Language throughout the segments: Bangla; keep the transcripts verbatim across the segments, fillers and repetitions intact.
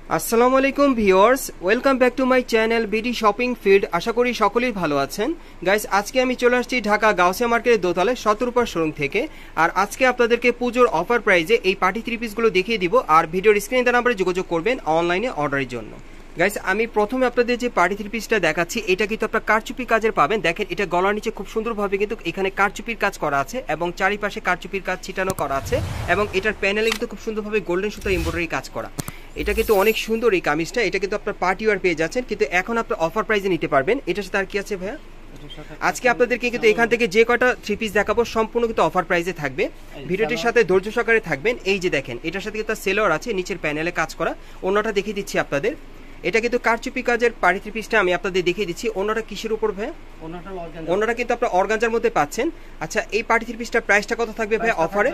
আসসালামু আলাইকুম viewers, welcome back to my channel BD shopping field. আশা করি সকলেই ভালো আছেন। গাইস, আজকে আমি চলে আসছি ঢাকা গাউসিয়া মার্কেটের দোতলায় শতরূপা শোরুম থেকে। আর আজকে আপনাদেরকে পুজোর অফার প্রাইজে এই পার্টি থ্রি পিসগুলো দেখিয়ে দিব। আর ভিডিওর স্ক্রিনে দেওয়া নাম্বারে যোগাযোগ করবেন অনলাইনে অর্ডারের জন্য। গাইস, আমি প্রথমে আপনাদের যে পার্টি থ্রি পিসটা দেখাচ্ছি, এটা কিন্তু আপনার কারচুপি কাজের পাবেন। দেখেন, এটা গলার নিচে খুব সুন্দরভাবে কিন্তু এখানে কারচুপির কাজ করা আছে এবং চারিপাশে কারচুপির কাজ ছিটানো করা আছে এবং এটার প্যানেলে কিন্তু খুব সুন্দরভাবে গোল্ডেন সুতার এমব্রয়ডারি কাজ করা। এটা কিন্তু অনেক সুন্দর এই কামিজটা। এটা কিন্তু আপনার পার্টি ওয়্যার পেয়ে যাচ্ছেন, কিন্তু এখন আপনার অফার প্রাইসে নিতে পারবেন। এটার সাথে আর কি আছে ভাইয়া? আজকে আপনাদেরকে কিন্তু এখান থেকে যে কয়টা থ্রি পিস দেখাবো সম্পূর্ণ কিন্তু অফার প্রাইসে থাকবে। ভিডিওটির সাথে ধৈর্য সহকারে থাকবেন। এই যে দেখেন, এটার সাথে কিন্তু সেলোয়ার আছে, নিচের প্যানেলে কাজ করা। অন্যটা দেখিয়ে দিচ্ছি আপনাদের। এটা কিন্তু কারচুপি কাজের পার্টি থ্রি পিসটা আমি আপনাদের দেখিয়ে দিচ্ছি। অন্যটা কিসের উপর ভাই? অন্যটা কিন্তু আপনার অর্গানজার মধ্যে পাচ্ছেন। আচ্ছা, এই পার্টি থ্রি পিসটার প্রাইসটা কত থাকবে ভাই অফারে?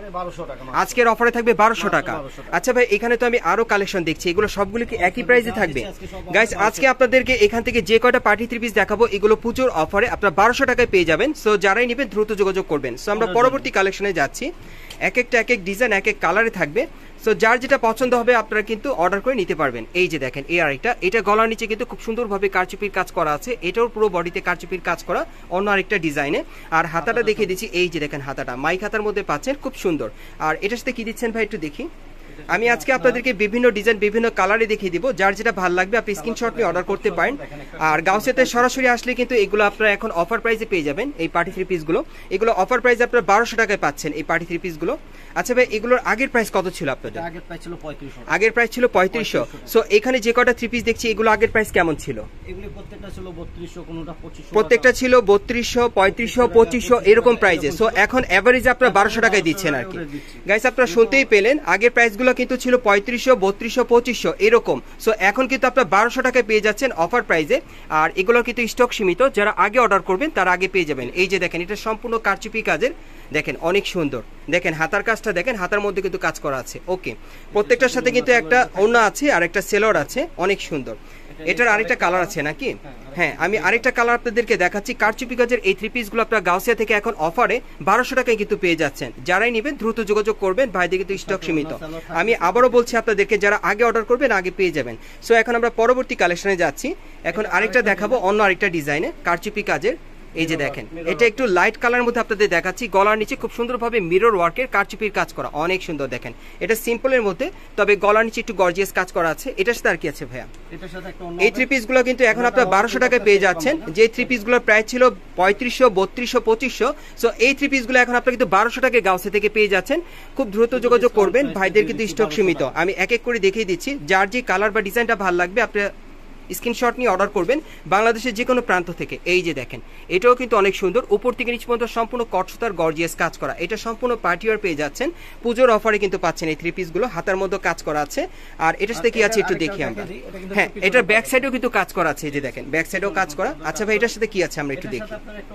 আজকের অফারে থাকবে বারোশো টাকা। আচ্ছা ভাই, এখানে তো আমি আরো কালেকশন দেখছি, এগুলো সবগুলো কি একই প্রাইসে থাকবে? গাইস, আজকে আপনাদেরকে এখান থেকে যে কয়টা পার্টি থ্রি পিস দেখাবো এগুলো পুজোর অফারে আপনারা বারোশো টাকায় পেয়ে যাবেন। সো যারাই নেবেন দ্রুত যোগাযোগ করবেন। সো আমরা পরবর্তী কালেকশনে যাচ্ছি। এক একটা এক এক ডিজাইন এক এক কালারে থাকবে। সো যার যেটা পছন্দ হবে আপনারা কিন্তু অর্ডার করে নিতে পারবেন। এই যে দেখেন, এই আরেকটা, এটা গলার নিচে কিন্তু খুব সুন্দরভাবে কারচুপির কাজ করা আছে। এটাও পুরো বডিতে কারচুপির কাজ করা, অন্য আরেকটা ডিজাইনে। আর হাতাটা দেখিয়ে দিচ্ছি। এই যে দেখেন, হাতাটা মাইক হাতার মধ্যে পাচ্ছেন, খুব সুন্দর। আর এটার সাথে কি দিচ্ছেন ভাই একটু দেখি। আমি আজকে আপনাদেরকে বিভিন্ন ডিজাইন বিভিন্ন কালারে দেখিয়ে দিব। যার যেটা ভালো লাগবে আপনি স্ক্রিনশট নিয়ে অর্ডার করতে পারেন। আর গাউসিয়াতে সরাসরি আসলে কিন্তু এগুলো আপনারা এখন অফার প্রাইসে পেয়ে যাবেন। এই পার্টি থ্রি পিসগুলো এগুলো অফার প্রাইসে আপনারা বারোশো টাকায় পাচ্ছেন এই পার্টি থ্রি পিসগুলো। আচ্ছা ভাই, এগুলোর আগের প্রাইস কত ছিল আপনাদের? আগের প্রাইস ছিল পঁয়ত্রিশশো। আগের প্রাইস ছিল পঁয়ত্রিশশো। সো এখানে যে কটা থ্রি পিস দেখছি এগুলো আগের প্রাইস কেমন ছিল? এগুলো প্রত্যেকটা ছিল বত্রিশশো, কোনটা পঁচিশশো। প্রত্যেকটা ছিল বত্রিশশো, পঁয়ত্রিশশো, পঁচিশশো এরকম প্রাইসে। সো এখন এভারেজ আপনারা বারোশো টাকায় দিচ্ছেন আর কি। গাইস, আপনারা শুনতেই পেলেন, আগের প্রাইসগুলো কিন্তু ছিল পঁয়ত্রিশশো, বত্রিশশো, পঁচিশশো এরকম। সো এখন কিন্তু আপনারা বারোশো টাকায় পেয়ে যাচ্ছেন অফার প্রাইসে। আর এগুলো কিন্তু স্টক সীমিত, যারা আগে অর্ডার করবেন তারা আগে পেয়ে যাবেন। এই যে দেখেন, এটা সম্পূর্ণ কারচুপি কাজের। দেখেন অনেক সুন্দর। দেখেন হাতার কাজটা দেখেন, হাতার মধ্যে কিন্তু কাজ করা আছে। ওকে, প্রত্যেকটার সাথে কিন্তু একটা ওড়না আছে আর একটা সেলোয়ার আছে, অনেক সুন্দর। এটার আরেকটা কালার আছে নাকি? হ্যাঁ, আমি আরেকটা কালার আপনাদেরকে দেখাচ্ছি। কারচুপি কাজের এই থ্রি পিসগুলো আপনারা গাউসিয়া থেকে এখন অফারে বারোশো টাকায় কিন্তু পেয়ে যাচ্ছেন। যারাই নেবেন দ্রুত যোগাযোগ করবেন, ভাইদের কিন্তু স্টক সীমিত। আমি আবারও বলছি আপনাদেরকে, যারা আগে অর্ডার করবেন আগে পেয়ে যাবেন। সো এখন আমরা পরবর্তী কালেকশনে যাচ্ছি। এখন আরেকটা দেখাবো অন্য আরেকটা ডিজাইনে কারচুপি কাজের। এই যে দেখেন, এটা একটু লাইট কালারের মধ্যে আপনাদের দেখাচ্ছি। গলার নিচে খুব সুন্দরভাবে মিরর ওয়ার্কের কারচুপির কাজ করা, অনেক সুন্দর। দেখেন, এটা সিম্পলের মধ্যে, তবে গলার নিচে একটু গর্জিয়াস কাজ করা আছে। এটার সাথে আর কি আছে ভাইয়া? এই থ্রি পিস গুলো কিন্তু এখন আপনার বারোশো টাকায় পেয়ে যাচ্ছেন। যে থ্রি পিস গুলোর প্রাইস ছিল পঁয়ত্রিশশো, বত্রিশশো, পঁচিশশো। সো এই থ্রি পিস গুলো এখন আপনার কিন্তু বারোশো টাকায় গাউসিয়া থেকে পেয়ে যাচ্ছেন। খুব দ্রুত যোগাযোগ করবেন, ভাইদের কিন্তু স্টক সীমিত। আমি এক এক করে দেখিয়ে দিচ্ছি। যার যে কালার বা ডিজাইনটা ভালো লাগবে আপনি স্ক্রিনশট নিয়ে অর্ডার করবেন বাংলাদেশের যে কোনো প্রান্ত থেকে। এই যে দেখেন, এটাও কিন্তু অনেক সুন্দর। উপর থেকে নিচ পর্যন্ত সম্পূর্ণ কটসুতার গর্জিয়াস কাজ করা। এটা সম্পূর্ণ পার্টি ওয়্যার পেয়ে যাচ্ছেন। পুজোর অফারে কিন্তু পাচ্ছেন এই থ্রি পিসগুলো। হাতার মধ্যে কাজ করা আছে। আর এটার সাথে কি আছে একটু দেখি আমরা। হ্যাঁ, এটার ব্যাক সাইডেও কিন্তু কাজ করা আছে। এই যে দেখেন, ব্যাক সাইডেও কাজ করা। আচ্ছা ভাই, এটার সাথে কি আছে আমরা একটু দেখি।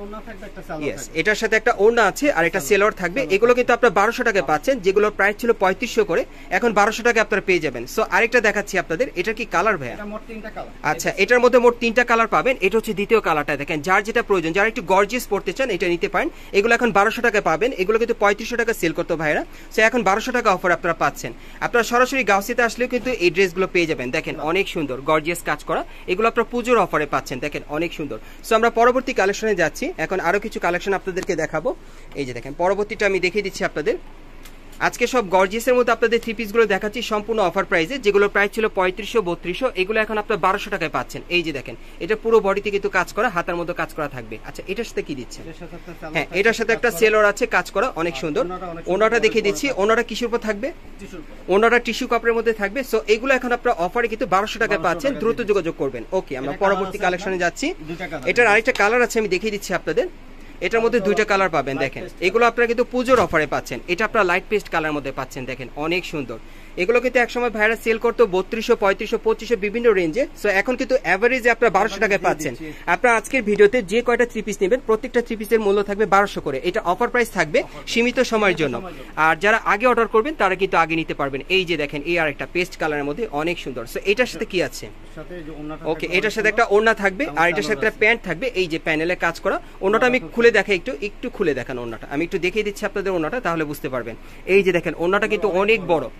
ইয়েস, এটার সাথে একটা ওড়না আছে আর একটা সেলোয়ার থাকবে। এগুলো কিন্তু আপনার বারোশো টাকায় পাচ্ছেন, যেগুলোর প্রাইস ছিল পঁয়ত্রিশশো করে, এখন বারোশো টাকায় আপনারা পেয়ে যাবেন। সো আরেকটা দেখাচ্ছি আপনাদের। এটা কি কালার ভাইয়া? আচ্ছা, এটার মধ্যে মোট তিনটা কালার পাবেন। এটা হচ্ছে দ্বিতীয় কালারটা। দেখেন, যার যেটা প্রয়োজন, যারা একটু গর্জিয়াস পড়তে চান এটা নিতে পারেন। এগুলো এখন বারোশো টাকায় পাবেন। এগুলো কিন্তু পঁয়ত্রিশশো টাকা সেল করতো ভাইরা। সো এখন বারোশো টাকা অফার আপনারা পাচ্ছেন। আপনারা সরাসরি গাউসিয়াতে আসলেও কিন্তু এই ড্রেসগুলো পেয়ে যাবেন। দেখেন অনেক সুন্দর গর্জিয়াস কাজ করা। এগুলো আপনারা পুজোর অফারে পাচ্ছেন। দেখেন অনেক সুন্দর। সো আমরা পরবর্তী কালেকশনে যাচ্ছি। এখন আরো কিছু কালেকশন আপনাদেরকে দেখাবো। এই যে দেখেন, পরবর্তীটা আমি দেখিয়ে দিচ্ছি আপনাদের। আজকে সব গর্জিয়াসের মধ্যে আপনাদের থ্রি পিসগুলো দেখাচ্ছি সম্পূর্ণ অফার প্রাইসে। যেগুলো প্রাইস ছিল পঁয়ত্রিশশো, বত্রিশশো, এগুলো এখন আপনার বারোশো টাকায় পাচ্ছেন। এই যে দেখেন, এটা পুরো বডিতে কিন্তু কাজ করা, হাতার মধ্যে কাজ করা থাকবে। আচ্ছা, এটার সাথে কি দিচ্ছে? হ্যাঁ, এটার সাথে একটা সেলোয়ার আছে, কাজ করা অনেক সুন্দর। ওনাটা দেখিয়ে দিচ্ছি। ওনাটা কিসের উপর থাকবে? ওনাটা টিস্যু কাপড়ের মধ্যে থাকবে। সো এগুলো এখন আপনার অফারে কিন্তু বারোশো টাকায় পাচ্ছেন। দ্রুত যোগাযোগ করবেন। ওকে, আমরা পরবর্তী কালেকশনে যাচ্ছি। এটার আরেকটা কালার আছে, আমি দেখিয়ে দিচ্ছি আপনাদের। এটার মধ্যে দুইটা কালার পাবেন। দেখেন, এগুলো আপনারা কিন্তু পুজোর অফারে পাচ্ছেন। এটা আপনারা লাইট পেস্ট কালার মধ্যে পাচ্ছেন। দেখেন অনেক সুন্দর। এগুলো কিন্তু একসময় ভাইরা সেল করতো বত্রিশশো, পঁয়ত্রিশশো, পঁচিশশো বিভিন্ন রেঞ্জে। সো এখন কিন্তু অ্যাভারেজে আপনারা বারোশো টাকায় পাচ্ছেন। আপনারা আজকের ভিডিওতে যে কয়টা থ্রি পিস নেবেন প্রত্যেকটা থ্রি পিসের মূল্য থাকবে বারোশো করে। এটা অফার প্রাইস থাকবে সীমিত সময়ের জন্য। আর যারা আগে অর্ডার করবেন তারা কিন্তু আগে নিতে পারবেন। এই যে দেখেন, এই আর একটা পেস্ট কালারের মধ্যে অনেক সুন্দর। সো এটার সাথে কি আছে? ওকে, এটার সাথে একটা ওড়না থাকবে আর এটার সাথে একটা প্যান্ট থাকবে। এই যে প্যানেলে কাজ করা। ওড়নাটা আমি খুলে দেখাই, একটু একটু খুলে দেখান ওড়নাটা। আমি একটু দেখিয়ে দিচ্ছি আপনাদের ওড়নাটা, তাহলে বুঝতে পারবেন। এই যে দেখেন, ওড়নাটা কিন্তু অনেক বড়। আমি খুলে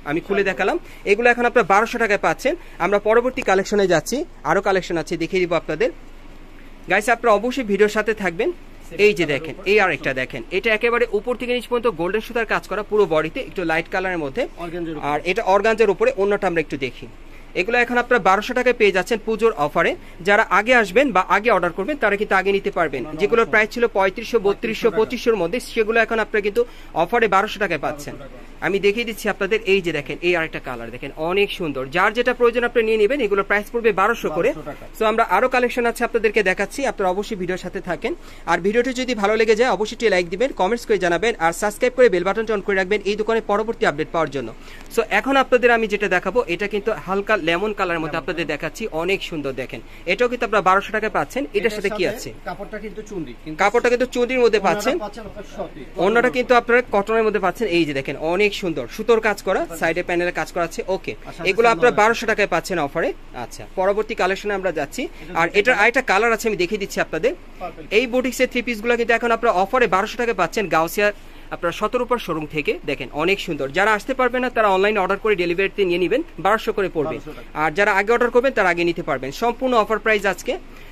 দেখালাম, এগুলো এখন আপনারা বারোশো টাকায় পাচ্ছেন। আমরা পরবর্তী কালেকশনে যাচ্ছি, আরো কালেকশন আছে দেখিয়ে দিব আপনাদের। গাইস আপনারা অবশ্যই ভিডিওর সাথে থাকবেন। এই যে দেখেন, এই আর একটা দেখেন, এটা একেবারে উপর থেকে নিচ পর্যন্ত গোল্ডেন সুতার কাজ করা পুরো বডিতে, একটু লাইট কালারের মধ্যে, আর এটা অর্গানজার উপরে। অন্যটা আমরা একটু দেখি, এগুলো এখন আপনারা বারোশো টাকায় পেয়ে যাচ্ছেন পুজোর অফারে। যারা আগে আসবেন বা আগে অর্ডার করবেন তারা কিন্তু আগে নিতে পারবেন। যেগুলোর প্রাইস ছিল পঁয়ত্রিশশো বত্রিশশো পঁচিশশোর মধ্যে, সেগুলো এখন আপনারা কিন্তু অফারে বারোশো টাকায় পাচ্ছেন। আমি দেখিয়ে দিচ্ছি আপনাদের। এই যে দেখেন, এই আরেকটা কালার দেখেন, অনেক সুন্দর। যার যেটা প্রয়োজন আপনি নিয়ে নেবেন। এগুলোর প্রাইস পড়বে বারোশো করে। তো আমরা আরো কালেকশন আছে আপনাদেরকে দেখাচ্ছি, আপনারা অবশ্যই ভিডিওর সাথে থাকেন। আর ভিডিওটি যদি ভালো লেগে যায় অবশ্যই লাইক দিবেন, কমেন্টস করে জানাবেন, আর সাবস্ক্রাইব করে বেল বাটনটা অন করে রাখবেন এই দোকানে পরবর্তী আপডেট পাওয়ার জন্য। সো এখন আপনাদের আমি যেটা দেখাবো, এটা কিন্তু হালকা লেমন কালারের মধ্যে আপনাদের দেখাচ্ছি, অনেক সুন্দর দেখেন। এটাও কিন্তু আপনারা বারোশো টাকায় পাচ্ছেন। এটার সাথে কি আছে, কাপড়টা কিন্তু চুন্ডি, কাপড়টা কিন্তু চুন্ডির মধ্যে পাচ্ছেন, অন্যটা কিন্তু আপনারা কটনের মধ্যে পাচ্ছেন। এই যে দেখেন, অনেক সুন্দর সুতোর কাজ করা, সাইডে প্যানেলে কাজ করা আছে। ওকে, এগুলো আপনারা বারোশো টাকায় পাচ্ছেন অফারে। আচ্ছা, পরবর্তী কালেকশনে আমরা যাচ্ছি। আর এটার আরেকটা কালার আছে, আমি দেখিয়ে দিচ্ছি আপনাদের। এই বুটিক্সের থ্রি পিস গুলো কিন্তু এখন আপনারা অফারে বারোশো টাকায় পাচ্ছেন গাউসিয়া আপনার সতেরো উপর শোরুম থেকে। দেখেন অনেক সুন্দর। যারা আসতে পারবেন না তারা অনলাইনে অর্ডার করে ডেলিভারিতে নিয়ে নেবেন, বারোশো করে পড়বে। আর যারা আগে অর্ডার করবেন তারা আগে নিতে পারবেন। সম্পূর্ণ অফার প্রাইস আজকে।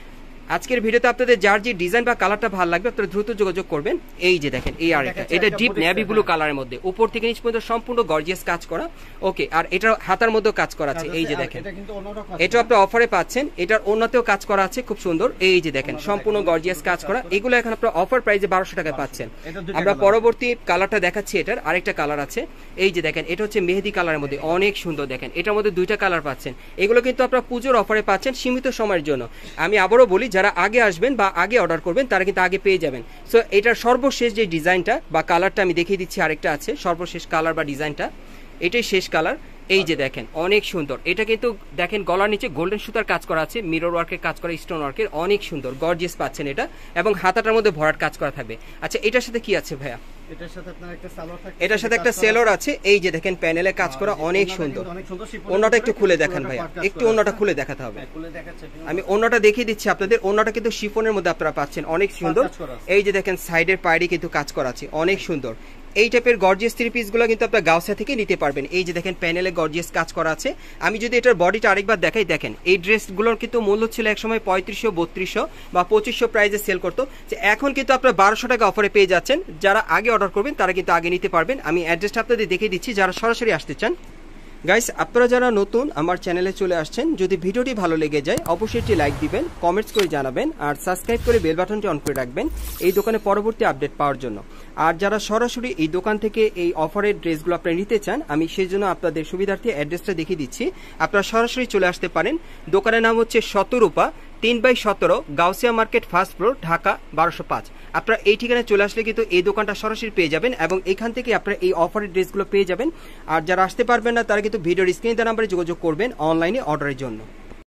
আজকের ভিডিওতে আপনাদের যার যে ডিজাইন বা কালারটা ভালো লাগবে আপনারা দ্রুত যোগাযোগ করবেন। এই যে দেখেন, এই আরেকটা, এটা ডিপ নেভি ব্লু কালারের মধ্যে, উপর থেকে নিচ পর্যন্ত সম্পূর্ণ গর্জিয়াস কাজ করা। ওকে, আর এটার হাতার মধ্যেও কাজ করা আছে। এই যে দেখেন, এটা আপনি অফারে পাচ্ছেন। এটার অন্যতেও কাজ করা আছে খুব সুন্দর। এই যে দেখেন, সম্পূর্ণ গর্জিয়াস কাজ করা। এগুলো এখন আপনার অফার প্রাইসে বারোশো টাকায় পাচ্ছেন। আমরা পরবর্তী কালারটা দেখাচ্ছি। এটার আরেকটা কালার আছে। এই যে দেখেন, এটা হচ্ছে মেহেদি কালারের মধ্যে, অনেক সুন্দর দেখেন। এটার মধ্যে দুইটা কালার পাচ্ছেন। এগুলো কিন্তু আপনারা পুজোর অফারে পাচ্ছেন সীমিত সময়ের জন্য। আমি আবারও বলি, যারা আগে আসবেন বা আগে অর্ডার করবেন তারা কিন্তু আগে পেয়ে যাবেন। সো এটার সর্বশেষ যে ডিজাইনটা বা কালারটা আমি দেখিয়ে দিচ্ছি, আরেকটা আছে সর্বশেষ কালার বা ডিজাইনটা, এটাই শেষ কালার। এই যে দেখেন, অনেক সুন্দর। এটা কিন্তু দেখেন গলার নিচে গোল্ডেন সুতার কাজ করা আছে, মিরর ওয়ার্কের কাজ করা, স্টোন ওয়ার্কের, অনেক সুন্দর গর্জিয়াস পাচ্ছেন এটা। এবং হাতাটার মধ্যে ভরাট কাজ করা থাকবে। আচ্ছা, এটার সাথে কি আছে ভাইয়া? এটার সাথে আপনার একটা সালোয়ার থাকে, এটার সাথে একটা সেলর আছে। এই যে দেখেন, প্যানেলে কাজ করা, অনেক সুন্দর। অন্যটা একটু খুলে দেখান ভাইয়া, একটু অন্যটা খুলে দেখাতে হবে। আমি অন্যটা দেখিয়ে দিচ্ছি আপনাদের। অন্যটা কিন্তু শিফনের মধ্যে আপনারা পাচ্ছেন, অনেক সুন্দর। এই যে দেখেন, সাইডের পায়েরই কিন্তু কাজ করা আছে, অনেক সুন্দর। এই টাইপের গর্জিয়াস থ্রি পিস গুলো কিন্তু আপনারা গাউসিয়া থেকে নিতে পারবেন। এই যে দেখেন, প্যানেলে গর্জিয়াস কাজ করা আছে। আমি যদি এটার বডিটা আরেকবার দেখাই, দেখেন এই ড্রেসগুলোর কিন্তু মূল্য ছিল একসময় পঁয়ত্রিশশো বত্রিশশো বা পঁচিশশো প্রাইসে সেল করতো, যে এখন কিন্তু আপনারা বারোশো টাকা অফারে পেয়ে যাচ্ছেন। যারা আগে অর্ডার করবেন তারা কিন্তু আগে নিতে পারবেন। আমি অ্যাড্রেসটা আপনাদের দেখিয়ে দিচ্ছি যারা সরাসরি আসতে চান। গাইস আপনারা যারা নতুন আমার চ্যানেলে চলে আসছেন, যদি ভিডিওটি ভালো লেগে যায় অবশ্যই একটি লাইক দিবেন, কমেন্টস করে জানাবেন, আর সাবস্ক্রাইব করে বেল বাটনটি অন করে রাখবেন এই দোকানে পরবর্তী আপডেট পাওয়ার জন্য। আর যারা সরাসরি এই দোকান থেকে এই অফারের ড্রেসগুলো আপনারা নিতে চান, আমি সেই জন্য আপনাদের সুবিধার্থে অ্যাড্রেসটা দেখিয়ে দিচ্ছি। আপনারা সরাসরি চলে আসতে পারেন। দোকানের নাম হচ্ছে শতরূপা, তিন বাই সতেরো, Gausia market, first floor, Dhaka বারোশো পাঁচ। আপনারা এই ঠিকানায় চলে আসলে কিন্তু এই দোকানটা সরাসরি পেয়ে যাবেন এবং এখান থেকে আপনারা এই অফারের ড্রেসগুলো পেয়ে যাবেন। আর যারা আসতে পারবেন না তারা কিন্তু ভিডিওর স্ক্রিনে দেওয়া নাম্বারে যোগাযোগ করবেন অনলাইনে অর্ডারের জন্য।